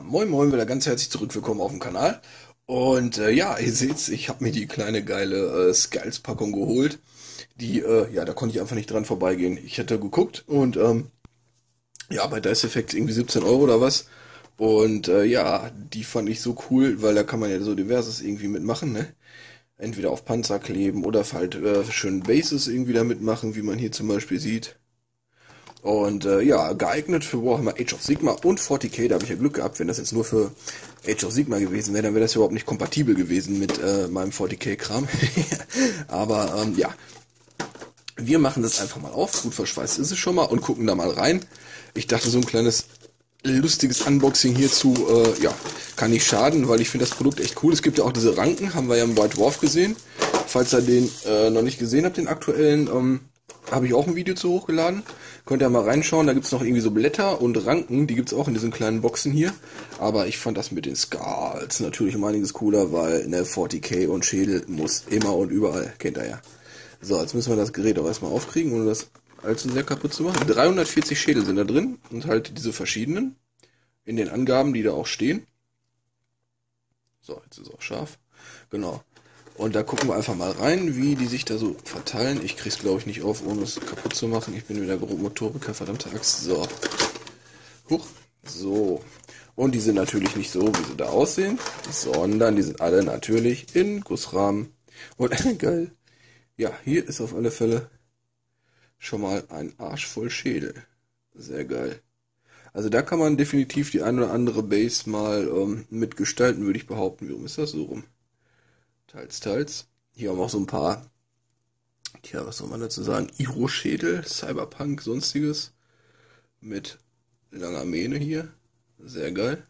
Moin Moin, wieder ganz herzlich zurück, willkommen auf dem Kanal. Und ja, ihr seht's, ich habe mir die kleine geile Skulls-Packung geholt. Die, ja, da konnte ich einfach nicht dran vorbeigehen. Ich hatte geguckt und ja, bei Dice Effect irgendwie 17 Euro oder was. Und ja, die fand ich so cool, weil da kann man ja so diverses irgendwie mitmachen, ne? Entweder auf Panzer kleben oder halt schön Bases irgendwie da mitmachen, wie man hier zum Beispiel sieht. Und ja, geeignet für Warhammer Age of Sigmar und 40k, da habe ich ja Glück gehabt. Wenn das jetzt nur für Age of Sigmar gewesen wäre, dann wäre das überhaupt nicht kompatibel gewesen mit meinem 40k-Kram. Aber ja, wir machen das einfach mal auf. Gut verschweißt ist es schon mal und gucken da mal rein. Ich dachte, so ein kleines lustiges Unboxing hierzu, ja, kann nicht schaden, weil ich finde das Produkt echt cool. Es gibt ja auch diese Ranken, haben wir ja im White Dwarf gesehen. Falls ihr den noch nicht gesehen habt, den aktuellen, habe ich auch ein Video zu hochgeladen. Könnt ihr mal reinschauen, da gibt es noch irgendwie so Blätter und Ranken, die gibt es auch in diesen kleinen Boxen hier. Aber ich fand das mit den Skulls natürlich um einiges cooler, weil ne, 40k und Schädel muss immer und überall, kennt ihr ja. So, jetzt müssen wir das Gerät auch erstmal aufkriegen, ohne das allzu sehr kaputt zu machen. 340 Schädel sind da drin und halt diese verschiedenen in den Angaben, die da auch stehen. So, jetzt ist es auch scharf. Genau. Und da gucken wir einfach mal rein, wie die sich da so verteilen. Ich krieg's glaube ich nicht auf, ohne es kaputt zu machen. Ich bin wieder Motoriker, verdammte Axt. So. Huch. So. Und die sind natürlich nicht so, wie sie da aussehen, sondern die sind alle natürlich in Gussrahmen. Und geil. Ja, hier ist auf alle Fälle schon mal ein Arsch voll Schädel. Sehr geil. Also da kann man definitiv die ein oder andere Base mal mitgestalten, würde ich behaupten. Warum ist das so rum? Teils, teils. Hier haben wir auch so ein paar, tja, was soll man dazu sagen? Iro-Schädel, Cyberpunk, sonstiges. Mit langer Mähne hier. Sehr geil.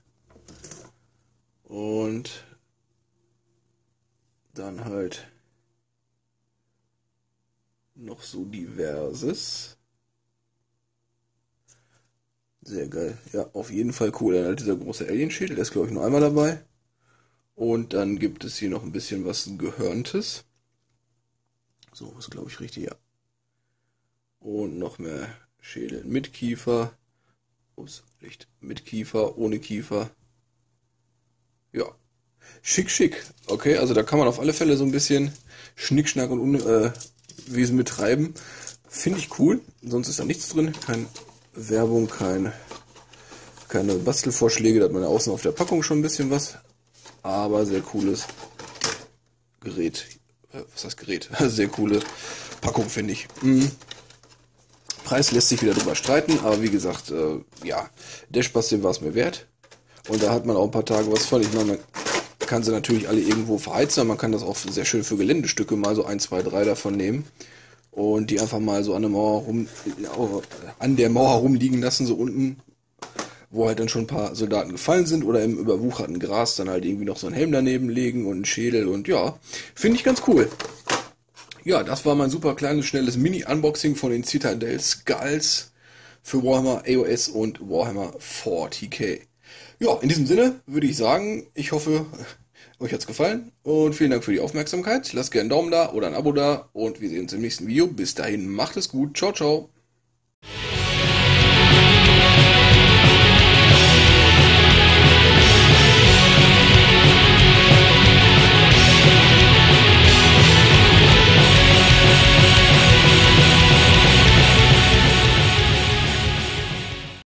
Und dann halt noch so diverses. Sehr geil. Ja, auf jeden Fall cool. Dann halt dieser große Alien-Schädel, der ist glaube ich nur einmal dabei. Und dann gibt es hier noch ein bisschen was Gehörntes. So, ist glaube ich richtig, ja. Und noch mehr Schädel mit Kiefer. Ups, Licht. Mit Kiefer, ohne Kiefer. Ja. Schick, schick. Okay, also da kann man auf alle Fälle so ein bisschen Schnickschnack und Unwesen betreiben. Finde ich cool. Sonst ist da nichts drin. Keine Werbung, keine Bastelvorschläge. Da hat man ja außen auf der Packung schon ein bisschen was. Aber sehr cooles Gerät. Was heißt Gerät? Sehr coole Packung, finde ich. Preis lässt sich wieder drüber streiten, aber wie gesagt, ja, der Spaß, den war es mir wert. Und da hat man auch ein paar Tage was von. Ich meine, man kann sie natürlich alle irgendwo verheizen, aber man kann das auch sehr schön für Geländestücke mal so 1, 2, 3 davon nehmen. Und die einfach mal so an der Mauer rumliegen lassen, so unten, wo halt dann schon ein paar Soldaten gefallen sind oder im überwucherten Gras dann halt irgendwie noch so einen Helm daneben legen und einen Schädel und ja, finde ich ganz cool. Ja, das war mein super kleines, schnelles Mini-Unboxing von den Citadel Skulls für Warhammer AOS und Warhammer 40k. Ja, in diesem Sinne würde ich sagen, ich hoffe, euch hat's gefallen und vielen Dank für die Aufmerksamkeit. Lasst gerne einen Daumen da oder ein Abo da und wir sehen uns im nächsten Video. Bis dahin, macht es gut. Ciao, ciao.